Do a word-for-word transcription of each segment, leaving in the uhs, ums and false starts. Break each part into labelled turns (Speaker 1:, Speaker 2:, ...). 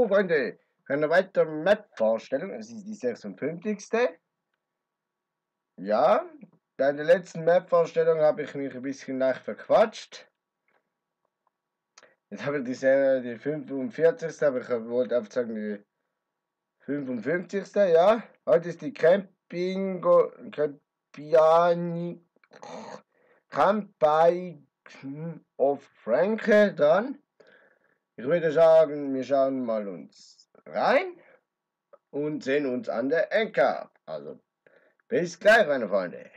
Speaker 1: So, Freunde, eine weitere Map-Vorstellung. Es ist die sechsundfünfzigste. Ja, bei der letzten Map-Vorstellung habe ich mich ein bisschen leicht verquatscht. Jetzt habe ich die Serie, die fünfundvierzigste, aber ich wollte einfach sagen, die fünfundfünfzigste. Ja. Heute ist die Camping, Campiani, Camping of Franke dran. Ich würde sagen, wir schauen mal uns rein und sehen uns an der Ecke. Also, bis gleich, meine Freunde.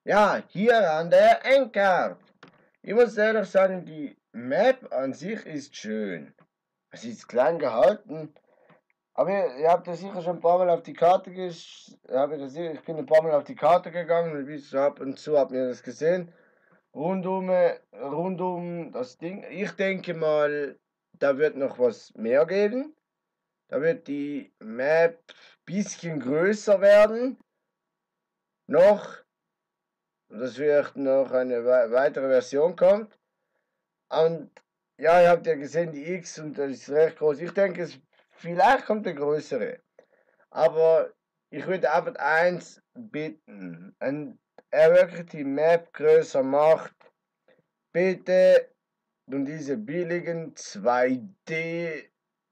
Speaker 1: Ja, hier an der Endcard. Ich muss ehrlich sagen, die Map an sich ist schön. Es ist klein gehalten, aber ihr, ihr habt ja sicher schon ein paar Mal auf die Karte gesch... hab ich, das, ich bin ein paar Mal auf die Karte gegangen und bis ab und zu habt ihr das gesehen. Rund um, äh, rund um das Ding. Ich denke mal, da wird noch was mehr geben. Da wird die Map ein bisschen größer werden. Noch, dass vielleicht noch eine weitere Version kommt. Und ja, ihr habt ja gesehen, die X und das ist recht groß. Ich denke, es, vielleicht kommt eine größere. Aber ich würde einfach eins bitten. Wenn er wirklich die Map größer macht, bitte und diese billigen zwei D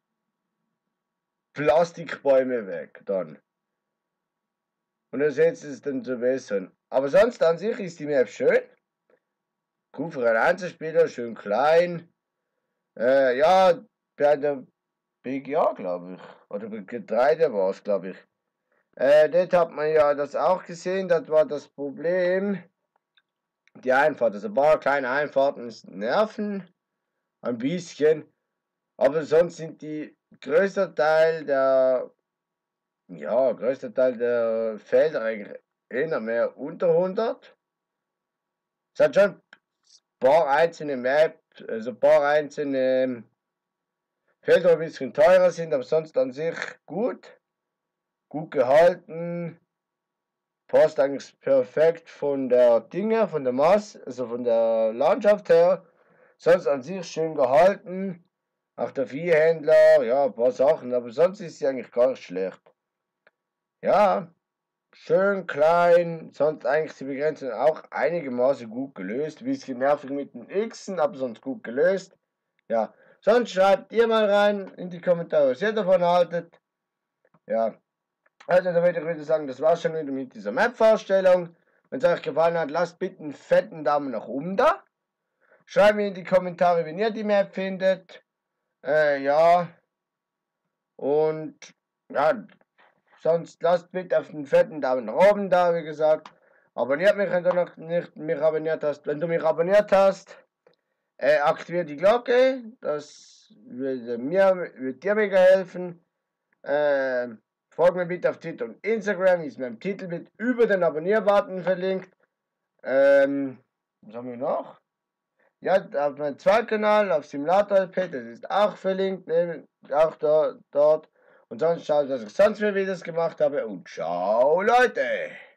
Speaker 1: Plastikbäume weg dann. Und ersetzt es dann zu besseren. Aber sonst an sich ist die Map schön. Gut für einen Einzelspieler, schön klein. Äh, ja, bei der B G A, glaube ich. Oder bei Getreide war es, glaube ich. Äh, dort hat man ja das auch gesehen, das war das Problem. Die Einfahrt, also ein paar kleine Einfahrten nerven ein bisschen. Aber sonst sind die größter Teil der, ja, größter Teil der Felder eigentlich eher mehr unter hundert. Es hat schon ein paar einzelne Maps, also ein paar einzelne Felder, die ein bisschen teurer sind, aber sonst an sich gut. Gut gehalten. Passt eigentlich perfekt von der Dinge, von der Maß, also von der Landschaft her. Sonst an sich schön gehalten. Auch der Viehhändler, ja, ein paar Sachen, aber sonst ist sie eigentlich gar nicht schlecht. Ja, schön klein, sonst eigentlich die Begrenzung auch einigermaßen gut gelöst. Ein bisschen nervig mit den Xen, aber sonst gut gelöst. Ja, sonst schreibt ihr mal rein in die Kommentare, was ihr davon haltet. Ja, also da würde ich wieder sagen, das war's schon wieder mit dieser Map-Vorstellung. Wenn es euch gefallen hat, lasst bitte einen fetten Daumen nach oben da. Schreibt mir in die Kommentare, wenn ihr die Map findet. Äh, ja. Und ja, sonst lasst bitte auf den fetten Daumen nach oben da, wie gesagt. Abonniert mich, wenn du noch nicht mich abonniert hast. Wenn du mich abonniert hast, äh, aktiviert die Glocke. Das würde mir, würde dir mega helfen. Äh, folgt mir bitte auf Twitter und Instagram. Ist mein Titelbild über den Abonnier-Button verlinkt. Ähm, was haben wir noch? Ja, auf meinem zweiten Kanal, auf Simulator L P, das ist auch verlinkt, ne, auch da, dort. Und sonst schaut, was ich sonst für Videos gemacht habe. Und ciao, Leute!